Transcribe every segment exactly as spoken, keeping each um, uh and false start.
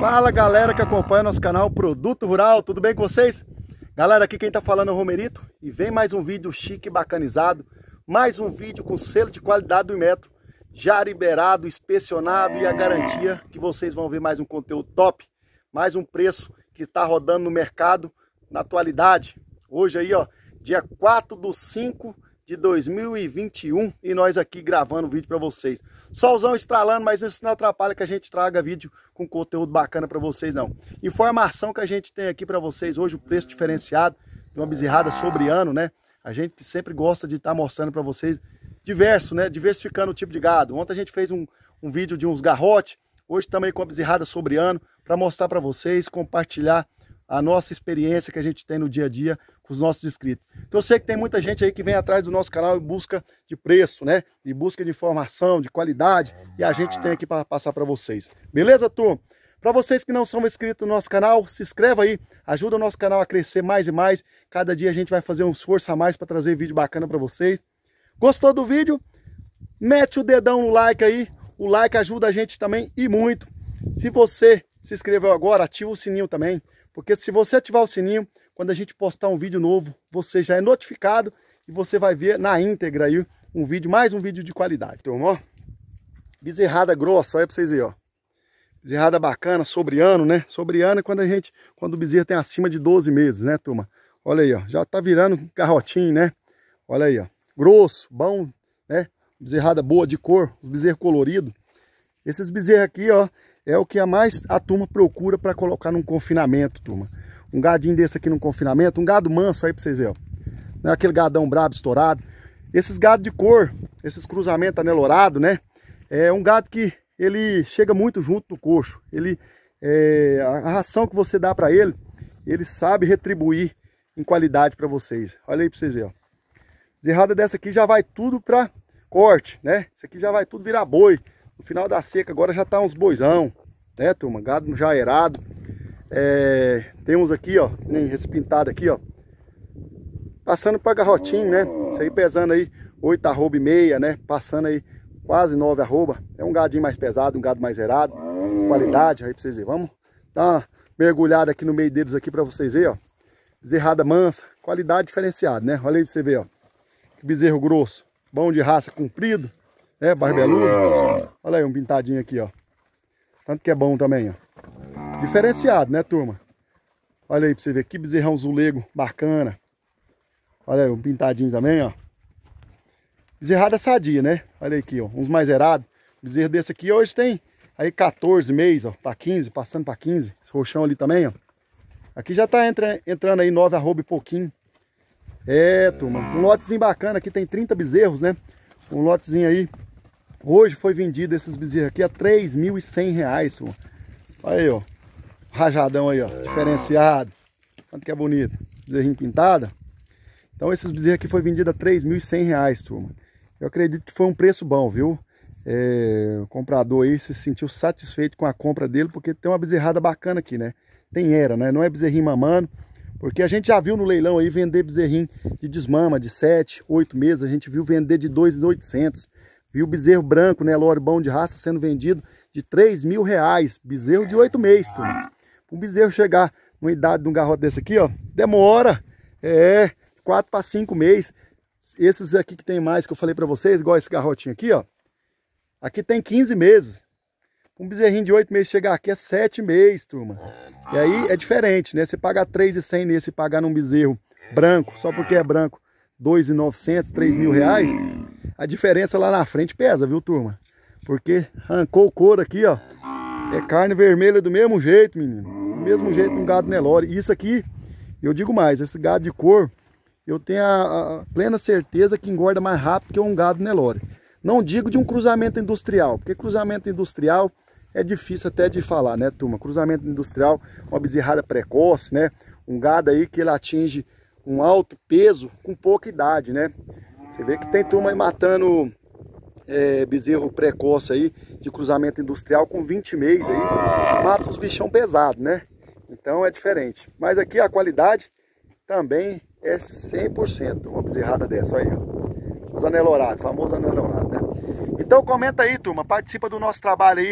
Fala galera que acompanha nosso canal Produto Rural, tudo bem com vocês? Galera, aqui quem tá falando é o Romerito e vem mais um vídeo chique e bacanizado, mais um vídeo com selo de qualidade do Inmetro, já liberado, inspecionado e a garantia que vocês vão ver mais um conteúdo top, mais um preço que está rodando no mercado na atualidade. Hoje aí, ó, dia quatro de cinco de dois mil e vinte e um e nós aqui gravando o vídeo para vocês. Solzão estralando, mas isso não atrapalha que a gente traga vídeo com conteúdo bacana para vocês não. Informação que a gente tem aqui para vocês hoje, o preço diferenciado de uma bezerrada sobre ano, né? A gente sempre gosta de estar tá mostrando para vocês diverso, né? Diversificando o tipo de gado. Ontem a gente fez um, um vídeo de uns garrotes, hoje também com a bezerrada sobre ano, para mostrar para vocês, compartilhar a nossa experiência que a gente tem no dia a dia com os nossos inscritos. Eu sei que tem muita gente aí que vem atrás do nosso canal em busca de preço, né? Em busca de informação, de qualidade, e a gente tem aqui para passar para vocês. Beleza, turma? Para vocês que não são inscritos no nosso canal, se inscreva aí, ajuda o nosso canal a crescer mais e mais. Cada dia a gente vai fazer um esforço a mais para trazer vídeo bacana para vocês. Gostou do vídeo? Mete o dedão no like aí, o like ajuda a gente também e muito. Se você se inscreveu agora, ativa o sininho também. Porque se você ativar o sininho, quando a gente postar um vídeo novo, você já é notificado e você vai ver na íntegra aí um vídeo, mais um vídeo de qualidade. Turma, ó, bezerrada grossa, olha pra vocês verem, ó. Bezerrada bacana, sobre ano, né? Sobre ano é quando a gente, quando o bezerro tem acima de doze meses, né, turma? Olha aí, ó, já tá virando garrotinho, né? Olha aí, ó, grosso, bom, né? Bezerrada boa de cor, os bezerros coloridos. Esses bezerros aqui, ó, é o que a mais a turma procura para colocar num confinamento, turma. Um gadinho desse aqui num confinamento, um gado manso aí para vocês verem, ó. Não é aquele gadão brabo, estourado. Esses gados de cor, esses cruzamentos anelorados, né? É um gado que ele chega muito junto no coxo. Ele, é, a ração que você dá para ele, ele sabe retribuir em qualidade para vocês. Olha aí para vocês verem, ó. Bezerrada dessa aqui já vai tudo para corte, né? Isso aqui já vai tudo virar boi. No final da seca agora já tá uns boizão, né, turma? Gado já aerado. É, tem uns aqui, ó, nem respintado aqui, ó. Passando para garrotinho, né? Isso aí pesando aí oito arroba e meia, né? Passando aí quase nove arroba. É um gadinho mais pesado, um gado mais zerado. Qualidade, aí pra vocês verem. Vamos dar uma mergulhada aqui no meio deles aqui para vocês verem, ó. Bezerrada mansa, qualidade diferenciada, né? Olha aí pra você ver, ó. Que bezerro grosso, bom de raça, comprido. É, barbeludo. Olha aí um pintadinho aqui, ó. Tanto que é bom também, ó. Diferenciado, né, turma? Olha aí pra você ver, que bezerrão zulego bacana. Olha aí, um pintadinho também, ó. Bezerrada sadia, né? Olha aí aqui, ó, uns mais zerados. Bezerro desse aqui hoje tem aí quatorze meses, ó, pra quinze, passando pra quinze. Esse roxão ali também, ó. Aqui já tá entra, entrando aí nove arroba e pouquinho. É, turma, um lotezinho bacana. Aqui tem trinta bezerros, né? Um lotezinho aí. Hoje foi vendido esses bezerros aqui a três mil e cem reais, turma. Olha aí, ó. Rajadão aí, ó. Diferenciado. Quanto que é bonito. Bezerrinho pintado. Então esses bezerros aqui foi vendido a três mil e cem reais, turma. Eu acredito que foi um preço bom, viu? É, o comprador aí se sentiu satisfeito com a compra dele, porque tem uma bezerrada bacana aqui, né? Tem era, né? Não é bezerrinho mamando. Porque a gente já viu no leilão aí vender bezerrinho de desmama de sete, oito meses. A gente viu vender de dois mil e oitocentos. Viu bezerro branco, né, lore bom de raça, sendo vendido de três mil reais. Bezerro de oito meses, turma. Um bezerro chegar numa idade de um garrote desse aqui, ó, demora. É, quatro para cinco meses. Esses aqui que tem mais, que eu falei para vocês, igual esse garrotinho aqui, ó. Aqui tem quinze meses. Um bezerrinho de oito meses chegar aqui é sete meses, turma. E aí é diferente, né? Você pagar três mil e cem nesse e pagar num bezerro branco, só porque é branco, dois mil e novecentos, três mil reais, a diferença lá na frente pesa, viu, turma? Porque arrancou o couro aqui, ó. É carne vermelha do mesmo jeito, menino. Do mesmo jeito um gado Nelore. Isso aqui, eu digo mais, esse gado de cor, eu tenho a, a plena certeza que engorda mais rápido que um gado Nelore. Não digo de um cruzamento industrial, porque cruzamento industrial é difícil até de falar, né, turma? Cruzamento industrial, uma bezerrada precoce, né? Um gado aí que ele atinge um alto peso com pouca idade, né? Você vê que tem turma aí matando é, bezerro precoce aí, de cruzamento industrial com vinte meses aí, mata os bichão pesados, né? Então é diferente. Mas aqui a qualidade também é cem por cento, uma bezerrada dessa aí, ó. Os anelorados, famoso anelorado, né? Então comenta aí, turma, participa do nosso trabalho aí, o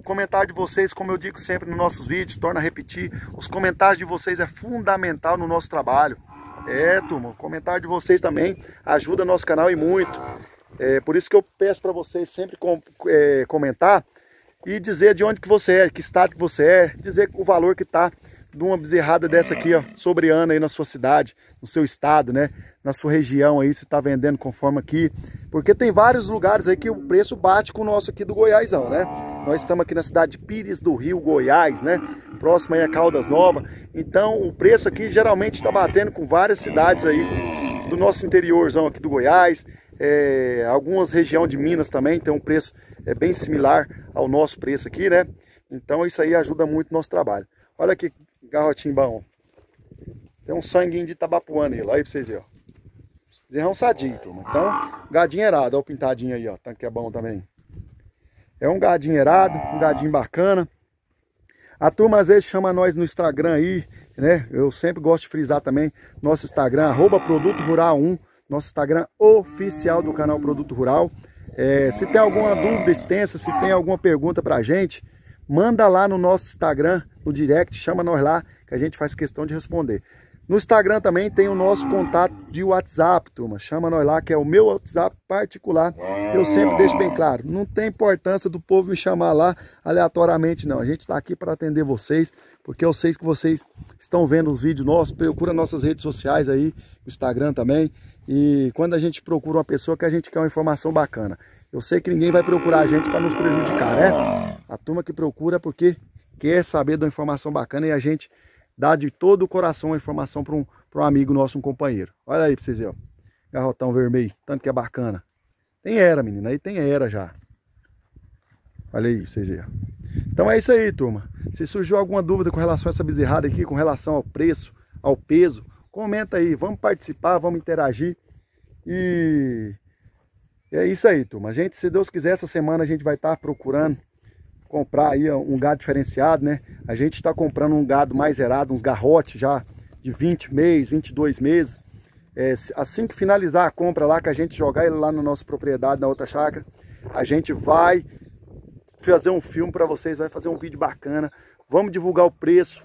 comentário de vocês, como eu digo sempre nos nossos vídeos, torna a repetir, os comentários de vocês é fundamental no nosso trabalho. É, turma, o comentário de vocês também ajuda nosso canal e muito. É, por isso que eu peço para vocês sempre com, é, comentar e dizer de onde que você é, que estado que você é, dizer o valor que está de uma bezerrada dessa aqui, ó, sobreana aí na sua cidade, no seu estado, né, na sua região aí, se está vendendo conforme aqui, porque tem vários lugares aí que o preço bate com o nosso aqui do Goiásão, né? Nós estamos aqui na cidade de Pires do Rio, Goiás, né, próximo aí a Caldas Novas, então o preço aqui geralmente está batendo com várias cidades aí do nosso interiorzão aqui do Goiás, é, algumas regiões de Minas também tem um preço é, bem similar ao nosso preço aqui, né? Então isso aí ajuda muito o nosso trabalho. Olha que garrotinho bom. Tem um sanguinho de tabapuana nele, olha aí pra vocês verem, ó. Zerrão sadio, turma. Então, gadinho erado, olha o pintadinho aí, ó. Tanto que é bom também. É um gadinho erado, um gadinho bacana. A turma às vezes chama nós no Instagram aí, né? Eu sempre gosto de frisar também nosso Instagram, arroba Produto Rural um, nosso Instagram oficial do canal Produto Rural. É, se tem alguma dúvida extensa, se tem alguma pergunta pra gente, manda lá no nosso Instagram, no direct, chama nós lá, que a gente faz questão de responder. No Instagram também tem o nosso contato de WhatsApp, turma. Chama nós lá, que é o meu WhatsApp particular. Eu sempre deixo bem claro, não tem importância do povo me chamar lá aleatoriamente, não. A gente está aqui para atender vocês, porque eu sei que vocês estão vendo os vídeos nossos, procura nossas redes sociais aí, o Instagram também. E quando a gente procura uma pessoa que a gente quer uma informação bacana, eu sei que ninguém vai procurar a gente para nos prejudicar, né? A turma que procura porque quer saber de uma informação bacana e a gente dá de todo o coração a informação para um, para um amigo nosso, um companheiro. Olha aí para vocês verem, ó. Garrotão vermelho, tanto que é bacana. Tem era, menina, aí tem era já. Olha aí para vocês verem. Então é isso aí, turma. Se surgiu alguma dúvida com relação a essa bezerrada aqui, com relação ao preço, ao peso, comenta aí, vamos participar, vamos interagir. E é isso aí, turma. A gente, se Deus quiser, essa semana a gente vai estar procurando comprar aí um gado diferenciado, né? A gente está comprando um gado mais zerado, uns garrotes já de vinte meses, vinte e dois meses. É, assim que finalizar a compra lá, que a gente jogar ele lá na nossa propriedade, na outra chácara, a gente vai fazer um filme para vocês, vai fazer um vídeo bacana. Vamos divulgar o preço.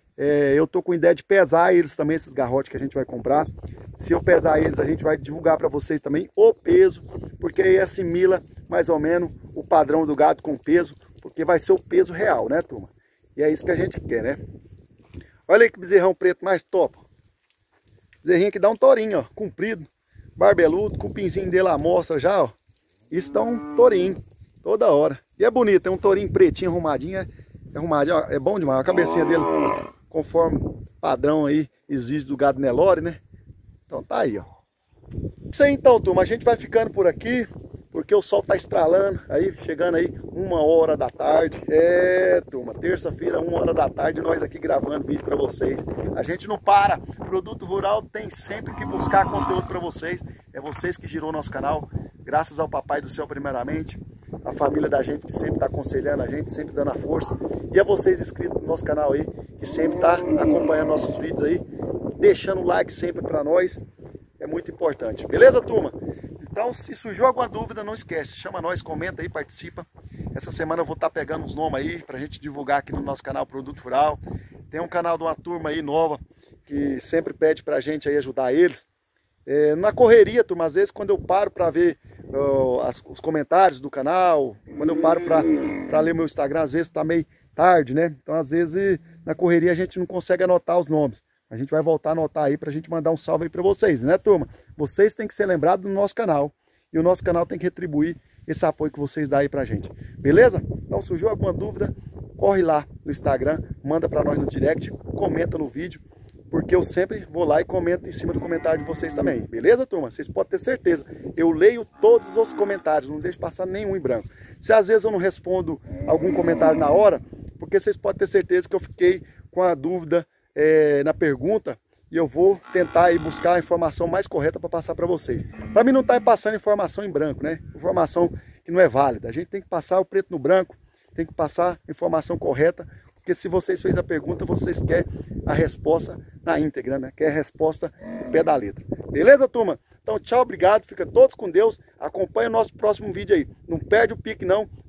É, eu tô com ideia de pesar eles também, esses garrotes que a gente vai comprar. Se eu pesar eles, a gente vai divulgar para vocês também o peso, porque aí assimila mais ou menos o padrão do gado com peso, porque vai ser o peso real, né, turma? E é isso que a gente quer, né? Olha aí que bezerrão preto mais top. Bezerrinho que dá um tourinho, ó, comprido, barbeludo, com o pinzinho dele à mostra já, ó. Isso dá um tourinho, toda hora. E é bonito, é um tourinho pretinho, arrumadinho, é, é arrumadinho, ó, é bom demais. A cabecinha dele, conforme padrão aí, exige do gado Nelore, né? Então tá aí, ó. Isso aí então, turma, a gente vai ficando por aqui, porque o sol tá estralando, aí chegando aí uma hora da tarde. É, turma, terça-feira, uma hora da tarde, nós aqui gravando vídeo para vocês. A gente não para, Produto Rural tem sempre que buscar conteúdo para vocês. É vocês que girou nosso canal, graças ao Papai do Céu primeiramente, a família da gente que sempre está aconselhando a gente, sempre dando a força. E a vocês inscritos no nosso canal aí, que sempre tá acompanhando nossos vídeos aí, deixando o like sempre para nós. É muito importante, beleza, turma? Então, se surgiu alguma dúvida, não esquece, chama nós, comenta aí, participa. Essa semana eu vou estar pegando uns nomes aí pra gente divulgar aqui no nosso canal Produto Rural. Tem um canal de uma turma aí nova que sempre pede pra gente aí ajudar eles. É, na correria, turma, às vezes quando eu paro pra ver uh, as, os comentários do canal, quando eu paro pra, pra ler meu Instagram, às vezes tá meio tarde, né? Então, às vezes, na correria a gente não consegue anotar os nomes. A gente vai voltar a anotar aí pra gente mandar um salve aí pra vocês, né, turma? Vocês têm que ser lembrados do nosso canal. E o nosso canal tem que retribuir esse apoio que vocês dão aí pra gente. Beleza? Então, surgiu alguma dúvida, corre lá no Instagram, manda pra nós no direct, comenta no vídeo, porque eu sempre vou lá e comento em cima do comentário de vocês também. Beleza, turma? Vocês podem ter certeza. Eu leio todos os comentários, não deixo passar nenhum em branco. Se às vezes eu não respondo algum comentário na hora, porque vocês podem ter certeza que eu fiquei com a dúvida É, na pergunta, e eu vou tentar aí buscar a informação mais correta para passar para vocês. Para mim não estar tá passando informação em branco, né? Informação que não é válida. A gente tem que passar o preto no branco, tem que passar a informação correta, porque se vocês fez a pergunta, vocês querem a resposta na íntegra, né? Quer a resposta no pé da letra. Beleza, turma? Então, tchau, obrigado, fica todos com Deus. Acompanha o nosso próximo vídeo aí. Não perde o pique não,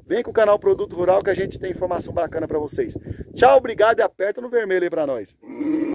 Vem com o canal Produto Rural que a gente tem informação bacana para vocês. Tchau, obrigado e aperta no vermelho aí para nós.